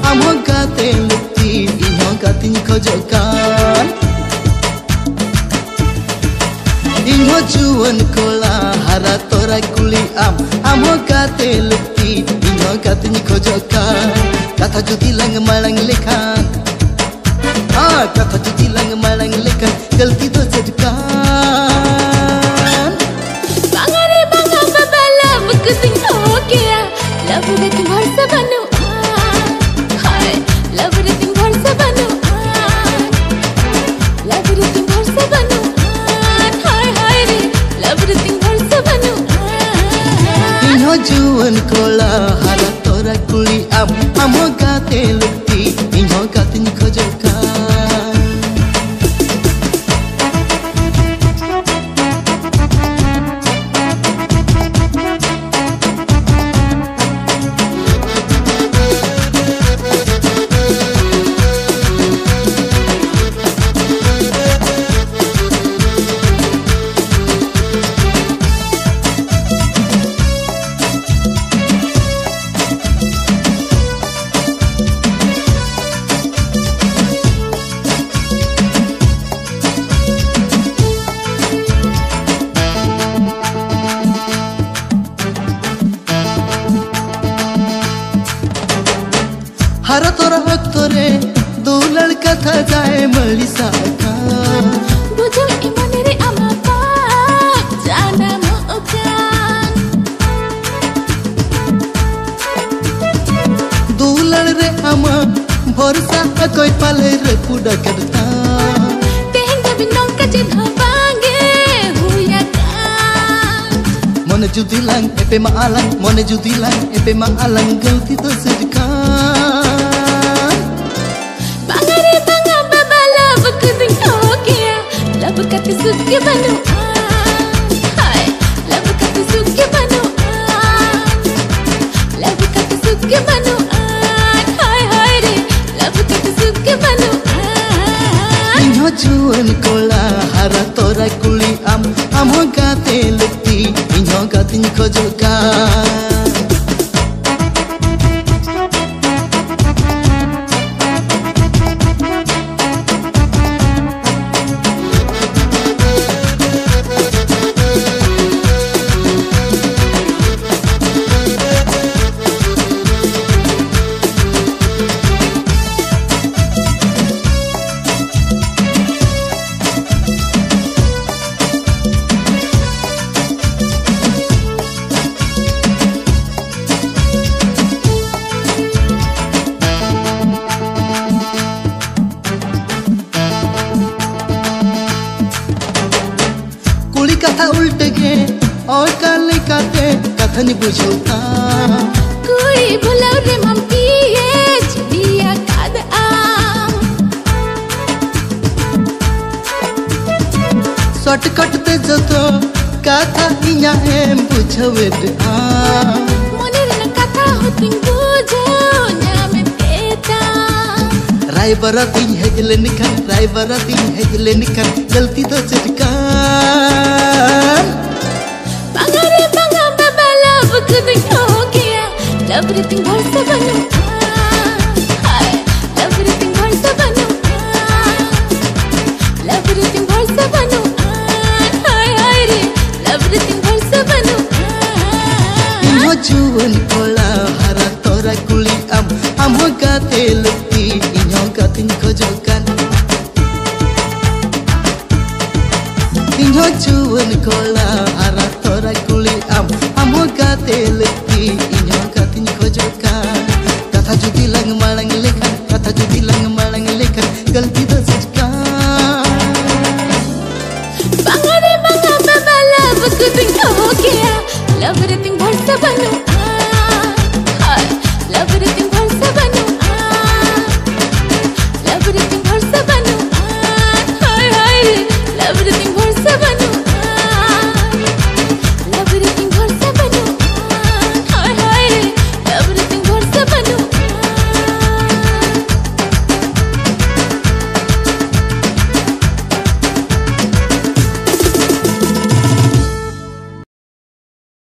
am ho gate lukti inho gatinya khojokan inho juan kola hara torai kuli am ho gate lukti inho gatinya khojokan katha judi lang malang lekhan katha judi lang malang lekhan galti to sedkan bangare banga babala bukuting ho gaya love रे तुम भरोसा बनो हाय love रे तुम भरोसा बनो love रे तुम भरोसा बनो हाय हाय रे लव रे तुम भरोसा बनो inho juan kola hara tora kuli am ho gate lukti inho gatinya khojokan हरा तोरा हक्तरे दो लड़का था जाए मलिसा का बुझो इमन रे अमापा जाना मोकान दो लड़ रे अमा भरोसा कोई पाले रे पुडा करता तेहन बिनों का चिन्ह बांगे हुया का मन जुदी lang epe maalang मन जुदी lang epe maalang गलती तो sedekah लब कति सुख बनो हाय लब कति सुख बनो लब कति सुख बनो हाय हाय रे लब कति सुख बनो inho juan kola hara tora kuli am ho gate lukti inho gatinya khojokan कथा उल्ट गे और काले काते कथा नहीं बुझोता कोई भुलाओ रे मम्मी ये चिड़िया काद आम शॉर्टकट ते जतो कथा इया एम बुझवे दे मोने रे कथा होती बुझो नामे पेता रायबरा दिन है गलती तो sedekah bangare banga babala bukuting ho gaya love रे तुम भरोसा बनो हाय लव रे तुम भरोसा बनो लव रे तुम भरोसा बनो हाय हाय रे लव रे तुम भरोसा बनो inho juan kola hara tora kuli am ho gate lukti inho gatinya khojokan inho juan kola hara tora kuli am ho gate lukti inho gatinya khojokan katha judi lang malang lekhan galti to sedekah bangare banga babala bukuting ho gaya love रे तुम भरोसा बनो